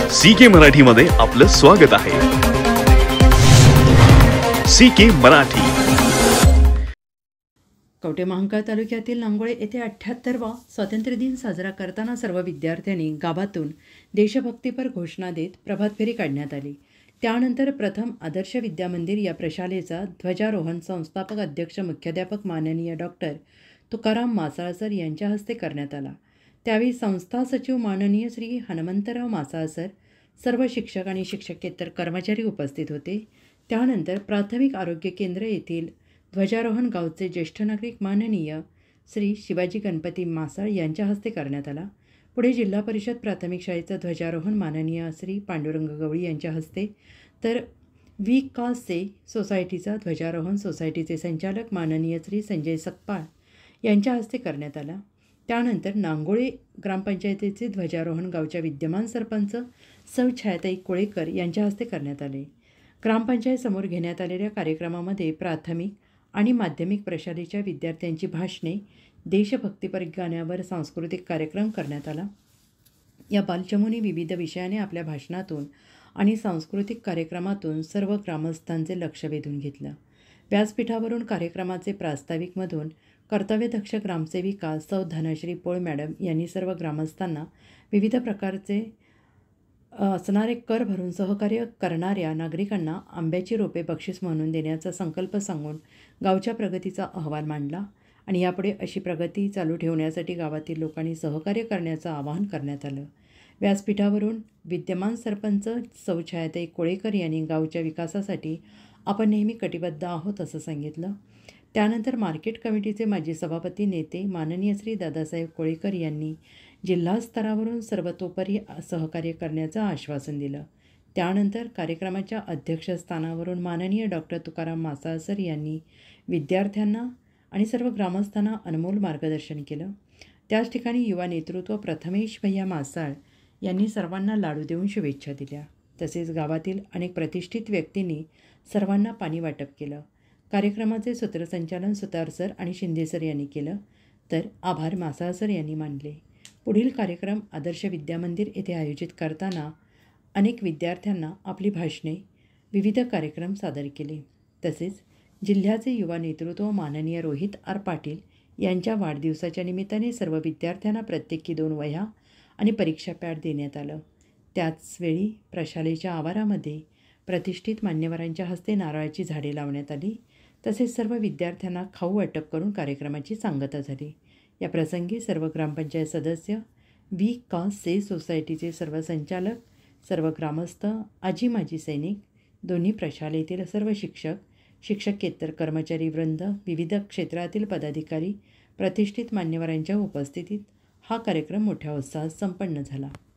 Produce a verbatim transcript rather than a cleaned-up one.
C के मराठीमध्ये आपलं स्वागत आहे। C K Marathi. कवठे महांकाळ तालुक्यातील नांगोळे येथे अठ्ठ्याहत्तरवा स्वातंत्र्य दिन साजरा करताना सर्व विद्यार्थ्यांनी गावातून देशभक्तीपर घोषणा देत प्रभात फेरी काढण्यात आली। त्यानंतर प्रथम आदर्श विद्यामंदिर या प्रशालेचा ध्वजारोहण संस्थापक अध्यक्ष मुख्याध्यापक माननीय डॉक्टर तुकाराम मासाळसर यांच्या हस्ते करण्यात आला। त्यावेळी संस्था सचिव माननीय श्री हनुमंतराव मासाळसर, सर्व शिक्षक आणि शिक्षकेतर कर्मचारी उपस्थित होते। त्यानंतर प्राथमिक आरोग्य केंद्र येथील ध्वजारोहण गावचे ज्येष्ठ नागरिक माननीय श्री शिवाजी गणपती मासाळ यांच्या हस्ते करण्यात आला। पुढे जिल्हा परिषद प्राथमिक शाळेचं ध्वजारोहण माननीय श्री पांडुरंग गवळी यांच्या हस्ते, तर वी का से सोसायटीचा ध्वजारोहण सोसायटीचे संचालक माननीय श्री संजय सकपाळ यांच्या हस्ते करण्यात आला। त्यानंतर नांगोळे ग्रामपंचायतीचे ध्वजारोहण गावच्या विद्यमान सरपंच सौ छायाताई कोळेकर यांच्या हस्ते करण्यात आले। ग्रामपंचायत घेण्यात आलेल्या कार्यक्रमामध्ये प्राथमिक आणि माध्यमिक प्रशालेच्या विद्यार्थ्यांची भाषणे, देशभक्तीपर गाण्यावर सांस्कृतिक कार्यक्रम करण्यात आला। या बालचमूंनी विविध विषयाने आपल्या भाषणातून आणि सांस्कृतिक कार्यक्रमातून सर्व ग्रामस्थांचे लक्ष वेधून घेतलं। व्यासपीठावरून कार्यक्रमाचे प्रास्ताविकमधून कर्तव्यदक्ष ग्रामसेविका सौ धनश्री पोळ मॅडम यांनी सर्व ग्रामस्थांना विविध प्रकारचे असणारे कर भरून सहकार्य करणाऱ्या नागरिकांना आंब्याची रोपे बक्षीस म्हणून देण्याचा संकल्प सांगून गावच्या प्रगतीचा अहवाल मांडला आणि यापुढे अशी प्रगती चालू ठेवण्यासाठी गावातील लोकांनी सहकार्य करण्याचं आवाहन करण्यात आलं। व्यासपीठावरून विद्यमान सरपंच सौ छायाताई कोळेकर यांनी गावच्या विकासासाठी आपण नेहमी कटिबद्ध आहोत असं सांगितलं। त्यानंतर मार्केट कमिटीचे माजी सभापती नेते माननीय श्री दादासाहेब कोळेकर यांनी जिल्हा स्तरावरून सर्वतोपरी सहकार्य करण्याचं आश्वासन दिलं। त्यानंतर कार्यक्रमाच्या अध्यक्षस्थानावरून माननीय डॉक्टर तुकाराम मासाळसर यांनी विद्यार्थ्यांना आणि सर्व ग्रामस्थांना अनमोल मार्गदर्शन केलं। त्याच ठिकाणी युवा नेतृत्व प्रथमेश भैया मासाळ यांनी सर्वांना लाडू देऊन शुभेच्छा दिल्या। तसेच गावातील अनेक प्रतिष्ठित व्यक्तींनी सर्वांना पाणी वाटप केलं। कार्यक्रमाचे सूत्रसंचालन सुतार सर आणि शिंदे सर यांनी केलं, तर आभार मासाळ सर यांनी मानले। पुढील कार्यक्रम आदर्श विद्यामंदिर येथे आयोजित करताना अनेक विद्यार्थ्यांना आपली भाषणे, विविध कार्यक्रम सादर केले। तसेच जिल्ह्याचे युवा नेतृत्व माननीय रोहित आर पाटील यांच्या वाढदिवसाच्या निमित्ताने सर्व विद्यार्थ्यांना प्रत्येकी दोन वह्या आणि परीक्षा पॅड देण्यात आलं। त्याचवेळी प्रशालेच्या आवारामध्ये प्रतिष्ठित मान्यवरांच्या हस्ते नारळाची झाडे लावण्यात आली। तसेच सर्व विद्यार्थ्यांना खाऊ वाटप करून कार्यक्रमाची सांगता झाली। या प्रसंगी सर्व ग्रामपंचायत सदस्य, वी का से सोसायटीचे सर्व संचालक, सर्व ग्रामस्थ, आजी माजी सैनिक, दोन्ही प्रशालेतील सर्व शिक्षक, शिक्षकेतर कर्मचारी वृंद, विविध क्षेत्रातील पदाधिकारी, प्रतिष्ठित मान्यवरांच्या उपस्थितीत हा कार्यक्रम मोठ्या उत्साहात संपन्न झाला।